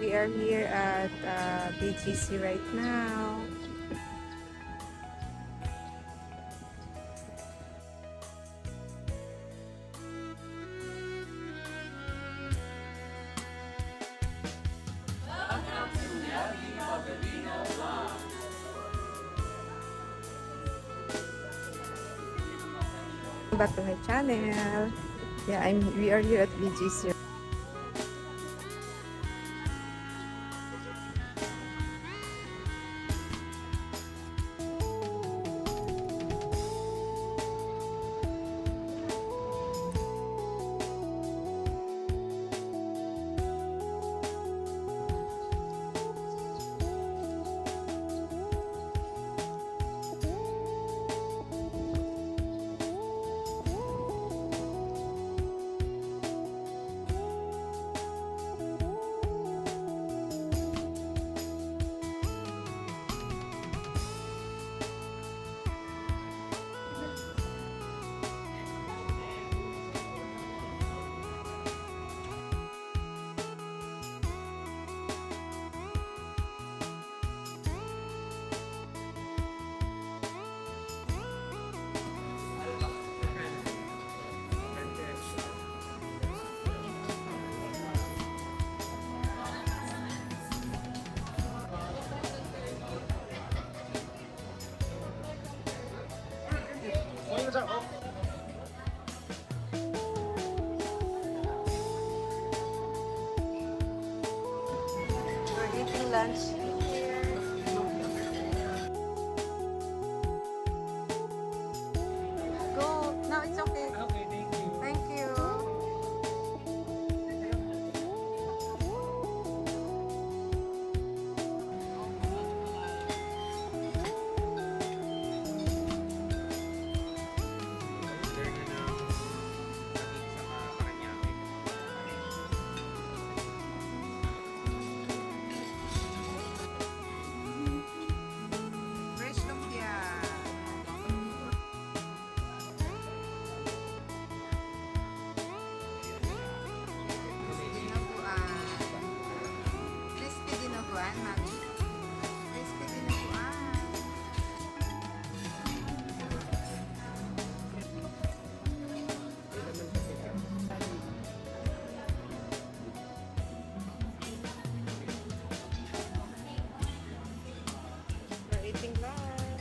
We are here at BGC right now. Back to my channel. Yeah, we are here at BGC. We're eating lunch here. Go. No, it's okay. Okay, thank you. Thank you. Fresh lumpia. Crispy dinuguan, mami. Crispy dinuguan. We're eating lunch.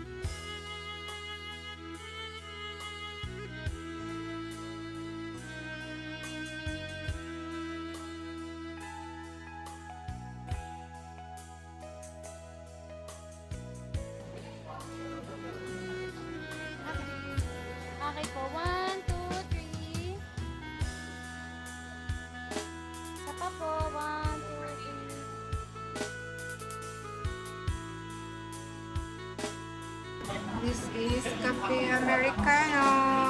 Okay po, 1, 2, 3. Isa pa po, 1, 2, 3. This is Cafe Americano.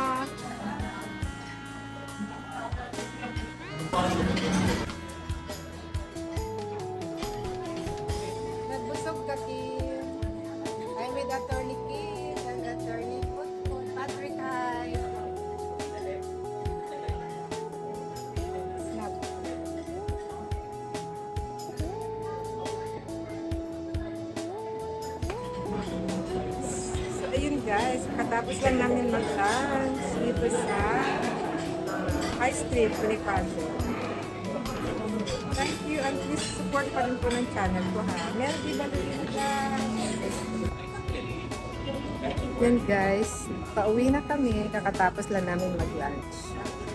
Nagbusog ka, Kim. I'm with Atty Kim and Atty Patrick. Hi. Snap. So, ayun guys. Katapos lang namin mag-lunch dito sa High Street, Bonifacio. Thank you and please support pa rin po ng channel ko ha. Meldy baldovinovlogs. Yan guys, pauwi na kami kakatapos lang namin mag-lunch.